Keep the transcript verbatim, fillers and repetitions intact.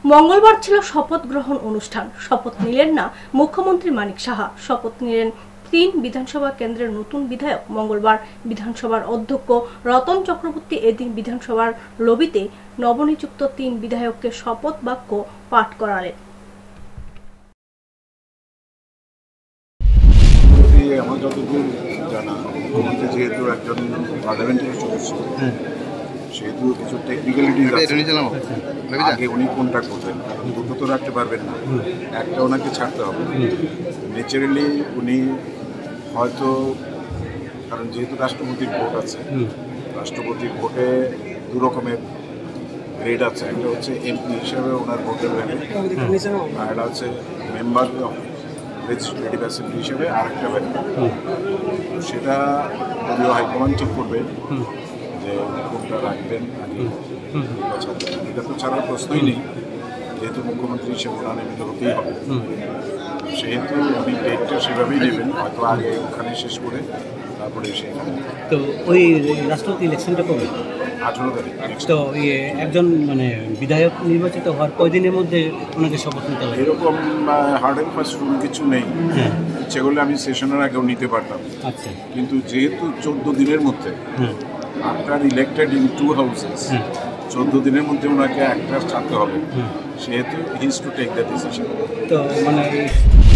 মঙ্গলবার ছিল শপথ গ্রহণ অনুষ্ঠান। শপথ নিলেন না মুখ্যমন্ত্রী মানিক সাহা, শপথ নিলেন তিন বিধানসভা কেন্দ্রের নতুন বিধায়ক। মঙ্গলবার বিধানসভার অধ্যক্ষ রতন চক্রবর্তী এদিন বিধানসভার লবিতে নবনিযুক্ত তিন বিধায়ককে শপথ বাক্য পাঠ করালেন। আমার যতদূর জানা, মুখ্যমন্ত্রী যেহেতু একজন পার্লামেন্টের সদস্য, সেহেতু কিছু টেকনিক্যালিটিস আছে। আগে উনি কোনটা করবেন, কারণ দুটো তো রাখতে পারবেন না, একটা ওনাকে ছাড়তে হবে। ন্যাচারালি উনি হয়তো, কারণ যেহেতু রাষ্ট্রপতির ভোট আছে, রাষ্ট্রপতির ভোটে দু রকমের গ্রেড আছে। একটা হচ্ছে এমপি হিসেবে ওনার ভোটের ভ্যালু, আর একটা হচ্ছে মেম্বার অফ লেজিসলেটিভ অ্যাসেম্বলি হিসেবে আরেকটা ভ্যালু। সেটা যদিও হাইকমান্ড ঠিক করবে যে কোনটা রাখবেন আগে কোনটা ছাড়বেন। এটা তো ছাড়ার প্রশ্নই নেই, যেহেতু মুখ্যমন্ত্রী হিসেবে ওনার নিয়মিত হতেই হবে। সেহেতু উনি ডেটটা সেভাবেই নেবেন, হয়তো আগে ওখানে শেষ করে তারপরে সেখানে। তো ওই রাষ্ট্রপতি ইলেকশনটা কবে? আঠারো তারিখ। তো ইয়ে একজন মানে বিধায়ক নির্বাচিত হওয়ার কয়দিনের মধ্যে ওনাকে শপথ নিতে হবে? এরকম হার্ড অ্যান্ড ফাস্ট রুল কিছু নেই। ইচ্ছে করলে আমি সেশনের আগেও নিতে পারতাম, আচ্ছা, কিন্তু যেহেতু চোদ্দ দিনের মধ্যে after elected in two houses চোদ্দ দিনের মধ্যে ওনাকে একটা ছাড়তে হবে, সেহেতু his to take the decision. তো মানে